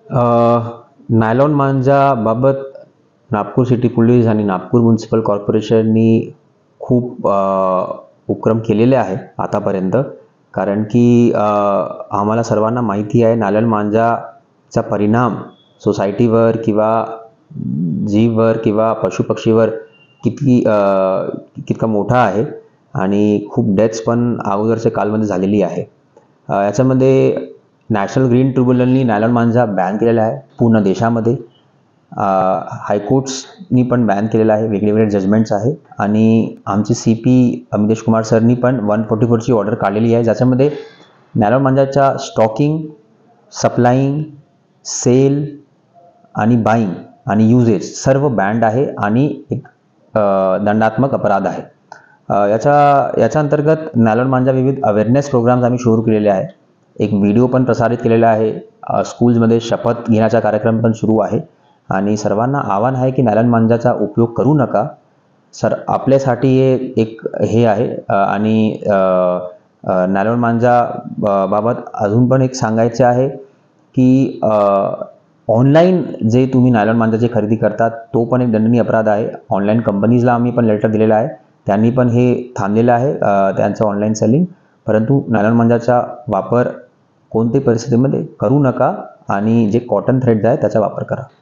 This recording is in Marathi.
नायलॉन मांजाबाबत नागपूर सिटी पोलीस आणि नागपूर म्युनिसिपल कॉर्पोरेशननी खूप उपक्रम केलेले आहे आतापर्यंत. कारण की आम्हाला सर्वांना माहिती आहे नायलॉन मांजाचा परिणाम सोसायटीवर किंवा जीववर किंवा पशुपक्षीवर कितका मोठा आहे आणि खूप डेथ्स पण अगोदरच्या काळामध्ये झालेली आहे. याच्यामध्ये नॅशनल ग्रीन ट्रिब्युनलनी नायलॉन मांजा बॅन केलेला आहे पूर्ण देशामध्ये. हायकोर्ट्सनी पण बॅन केलेलं आहे, वेगवेगळे जजमेंट्स आहे. आणि आमचे CP अमितेश कुमार सरनी पण 144ची ऑर्डर काढलेली आहे, ज्याच्यामध्ये नायलॉन मांजाच्या स्टॉकिंग, सप्लाईंग, सेल आणि बाईंग आणि युजेस सर्व बँड आहे आणि एक दंडात्मक अपराध आहे. याच्या अंतर्गत नायलॉन मांजा विविध अवेअरनेस प्रोग्राम्स आम्ही सुरू केलेले आहे. एक व्हिडिओ पण प्रसारित केलेला आहे. स्कूल्समध्ये शपथ घेण्याचा कार्यक्रम पण सुरू आहे आणि सर्वांना आव्हान आहे की नायलॉन मांजाचा उपयोग करू नका. आपल्यासाठी एक हे आहे. आणि नायलॉन मांजा बाबत अजून पण एक सांगायचे आहे की ऑनलाईन जे तुम्ही नायलॉन मांजाची खरेदी करतात तो पण एक दंडनीय अपराध आहे. ऑनलाईन कंपनीजला आम्ही पण लेटर दिलेला आहे, त्यांनी पण हे थांबलेलं आहे त्यांचं ऑनलाईन सेलिंग. परंतु नायलॉन मांजाचा वापर कोणत्याही परिस्थितीमध्ये करू नका आणि जे कॉटन थ्रेड्स आहे त्याचा वापर करा.